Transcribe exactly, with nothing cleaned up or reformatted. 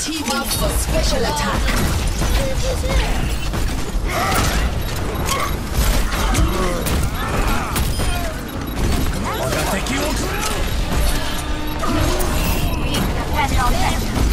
Team up for special attack. 我が敵を食らう We depend on them.